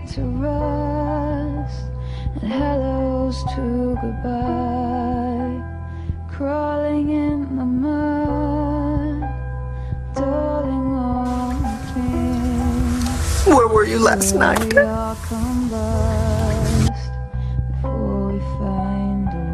to rust, and hellos to goodbye, crawling in the mud, darling, all the things. Where were you last night? We all combust before we find a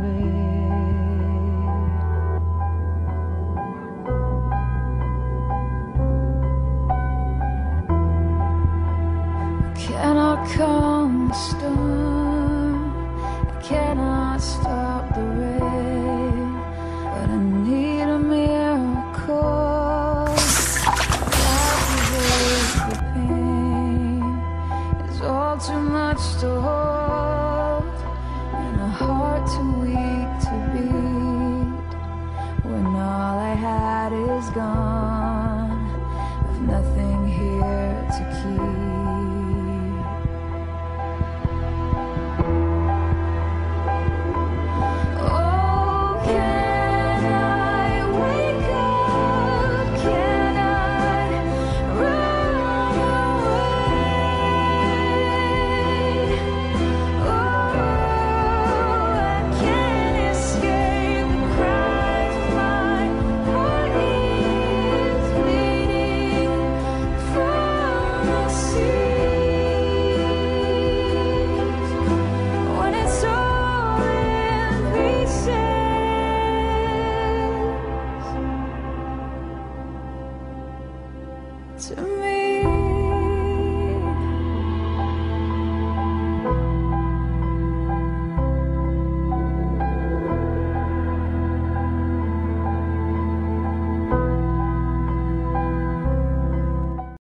way. Cannot calm the storm, I cannot stop the rain, but I need a miracle. The pain is all too much to hold, and a heart too weak to beat. When all I had is gone, I've nothing here to keep. To me